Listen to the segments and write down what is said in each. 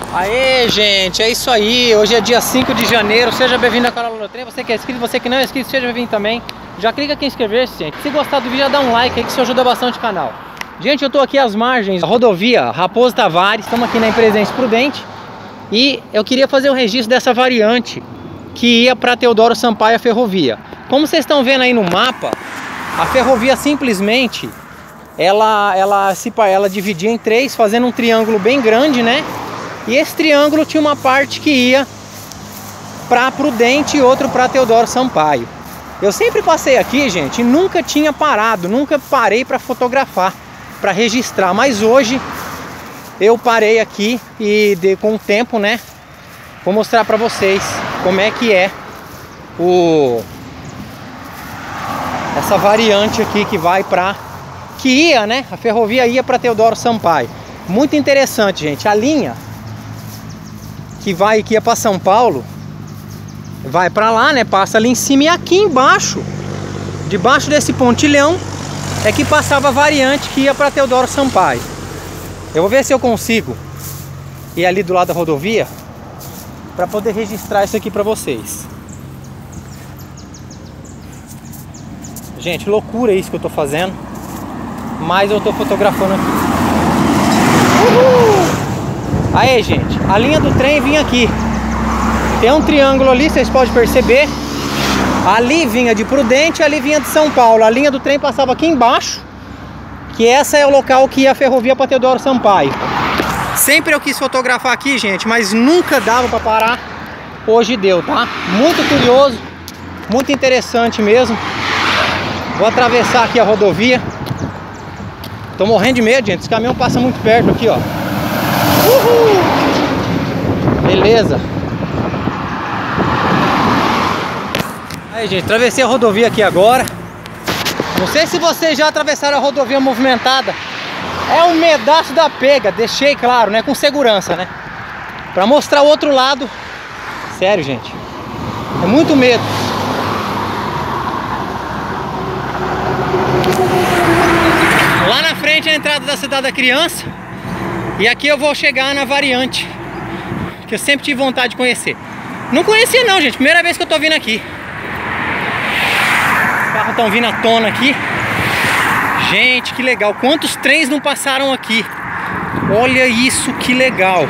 Aê, gente, é isso aí. Hoje é dia 5 de janeiro. Seja bem-vindo ao canal Lula Trem. Você que é inscrito, você que não é inscrito, seja bem-vindo também. Já clica aqui em inscrever-se, gente. Se gostar do vídeo, já dá um like aí que isso ajuda bastante o canal. Gente, eu tô aqui às margens da rodovia Raposo Tavares. Estamos aqui na Empresa Prudente. E eu queria fazer o registro dessa variante que ia para Teodoro Sampaio, a ferrovia. Como vocês estão vendo aí no mapa, a ferrovia simplesmente ela dividia em três, fazendo um triângulo bem grande, né? E esse triângulo tinha uma parte que ia para Prudente e outro para Teodoro Sampaio. Eu sempre passei aqui, gente, e nunca tinha parado, nunca parei para fotografar, para registrar. Mas hoje eu parei aqui e com o tempo, né, vou mostrar para vocês como é que é essa variante aqui que vai para a ferrovia ia para Teodoro Sampaio. Muito interessante, gente. A linha que ia para São Paulo vai para lá, né? Passa ali em cima, e aqui embaixo, debaixo desse pontilhão, é que passava a variante que ia para Teodoro Sampaio. Eu vou ver se eu consigo ir ali do lado da rodovia para poder registrar isso aqui para vocês. Gente, loucura isso que eu tô fazendo, mas eu tô fotografando aqui. Uhul! Aí, gente, a linha do trem vinha aqui. Tem um triângulo ali, vocês podem perceber. Ali vinha de Prudente, ali vinha de São Paulo. A linha do trem passava aqui embaixo, que essa é o local que ia a ferrovia para Teodoro Sampaio. Sempre eu quis fotografar aqui, gente, mas nunca dava para parar. Hoje deu, tá? Muito curioso, muito interessante mesmo. Vou atravessar aqui a rodovia. Tô morrendo de medo, gente. Esse caminhão passa muito perto aqui, ó. Uhul! Beleza. Aí, gente, atravessei a rodovia aqui agora. Não sei se vocês já atravessaram a rodovia movimentada. É um pedaço da pega. Deixei claro, né? Com segurança, né? Pra mostrar o outro lado. Sério, gente. É muito medo. Lá na frente é a entrada da Cidade da Criança. E aqui eu vou chegar na variante, que eu sempre tive vontade de conhecer. Não conhecia não, gente, primeira vez que eu tô vindo aqui. Os carros estão vindo à tona aqui. Gente, que legal. Quantos trens não passaram aqui? Olha isso, que legal.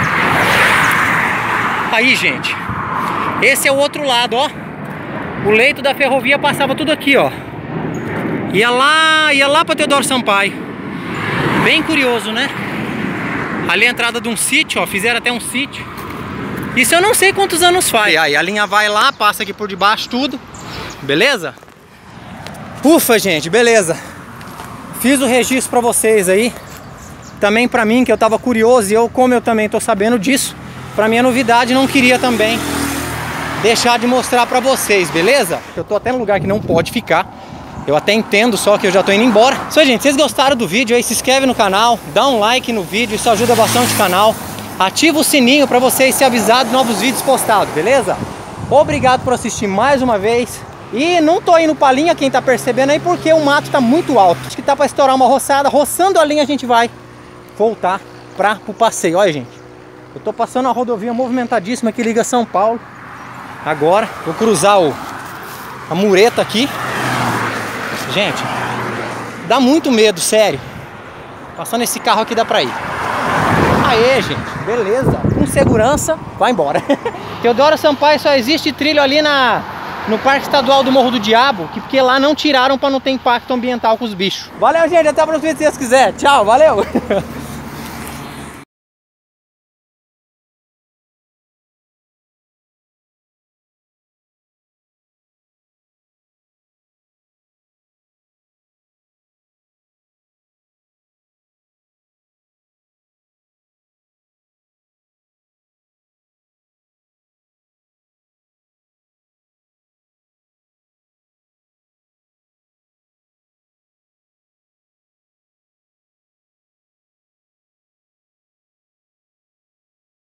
Aí, gente, esse é o outro lado, ó. O leito da ferrovia passava tudo aqui, ó. Ia lá para Teodoro Sampaio. Bem curioso, né? Ali é a entrada de um sítio, ó. Fizeram até um sítio. Isso eu não sei quantos anos faz. Aí a linha vai lá, passa aqui por debaixo tudo. Beleza? Ufa, gente, beleza. Fiz o registro pra vocês aí. Também pra mim, que eu tava curioso. E como eu também tô sabendo disso, pra mim é novidade, não queria também deixar de mostrar pra vocês, beleza? Eu tô até num lugar que não pode ficar. Eu até entendo, só que eu já tô indo embora. Isso, gente, vocês gostaram do vídeo aí, se inscreve no canal, dá um like no vídeo, isso ajuda bastante o canal. Ativa o sininho pra vocês ser avisados de novos vídeos postados, beleza? Obrigado por assistir mais uma vez. E não tô indo pra linha, quem tá percebendo aí, porque o mato tá muito alto. Acho que tá pra estourar uma roçada. Roçando a linha a gente vai voltar pro passeio. Olha, gente, eu tô passando a rodovia movimentadíssima que liga São Paulo. Agora vou cruzar a mureta aqui. Gente, dá muito medo, sério. Passando esse carro aqui dá pra ir. Aê, gente, beleza. Com segurança, vai embora. Teodoro Sampaio só existe trilho ali no Parque Estadual do Morro do Diabo, porque lá não tiraram pra não ter impacto ambiental com os bichos. Valeu, gente, até o próximo vídeo se vocês quiserem. Tchau, valeu.